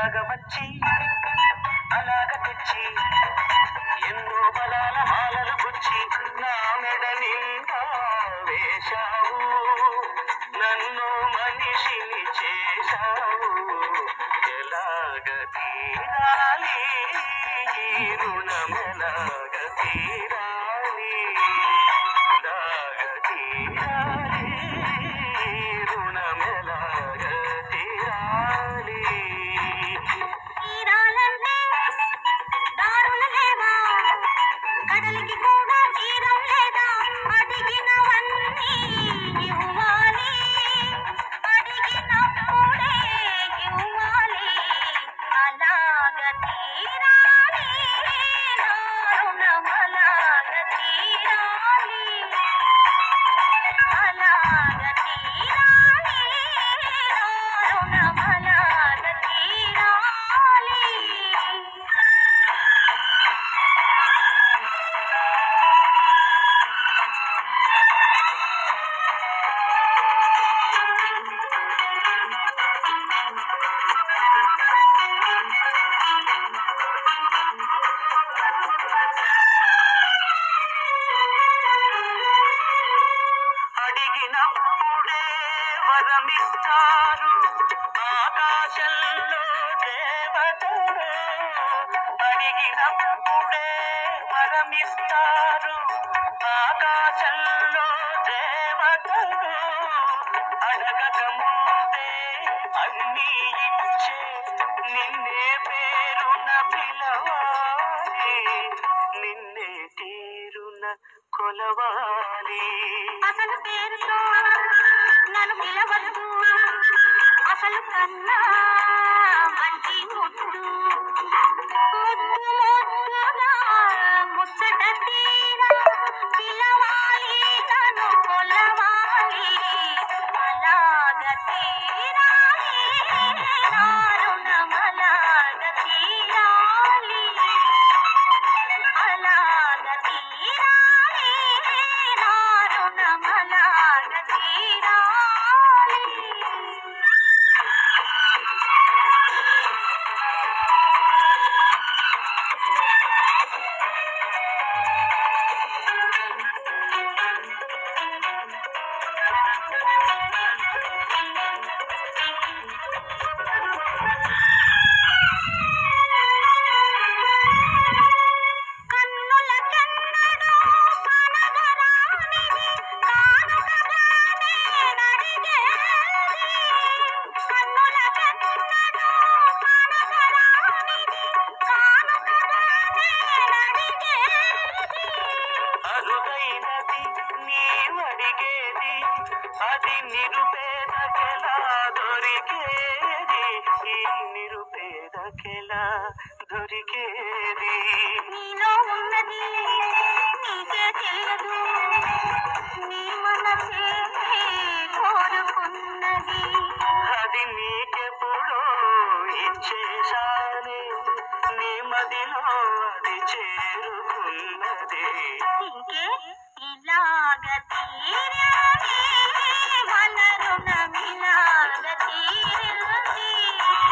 ఇలాగ వచ్చి అలాగ తెచ్చి ఎన్నో బలాల మాలలు గుచ్చి నా మెడ నిండా వేశావు, నన్ను మనిషిని చేశావు. ఎలాగ తీరాలి ఈ రుణమెలాగ తీరాలి, ఎలాగ తీరాలి రుణమెలాగ తీరాలి. తీరాలంటే దారులు లేవా, కడలికి కూడా తీరం లేదా, అడిగినవన్నీ ఇవ్వాలి, అడిగినప్పుడే ఇవ్వాలి. అలాగ తీరాలి నా రుణమలాగ తీరాలి, అలాగ తీరాలి నా రుణమలాగ తీరాలి. అడిగినప్పుడే వరమిస్తారు ఆకాశంలో దేవతలు, అడిగినప్పుడే వరమిస్తారు ఆకాశంలో దేవతలు. అడగక ముందే అన్నీ ఇచ్చే నిన్నే పేరున పిలవాలి, నిన్నే తీరున కొలవాలి. అసలు పేరుతో నన్ను పిలవద్దు, అసలు కన్నా మంచి ముద్దు, ముద్దు ముద్దుగా ముచ్చట తీరా పిలవాలి, నన్ను కొలవాలి. అలాగ తీరాలి నా రుణమలాగ తీరాలి, అలాగ తీరాలి నా రుణమలాగ తీరాలి. కన్నులకెన్నడూ కనగరానిది కానుకగానే నడిగేది, కన్నులకెన్నడూ కనగరానిది కానుకగానే నడిగేది. అరుదైనది నీవడిగేది, అది నిరుపేదకెలా దొరికేది, ఈ నిరుపేదకెలా దొరికేది. నీలో ఉన్నది నీకే తెలియదు, నీ మనసే కోరుకున్నది. అది నీకెప్పుడో ఇచ్చేశానే, నీ మదిలో అది చేరుకున్నది. ఇంకే ఇలాగ తీరాలి మన రుణమిలాగ తీరుంది.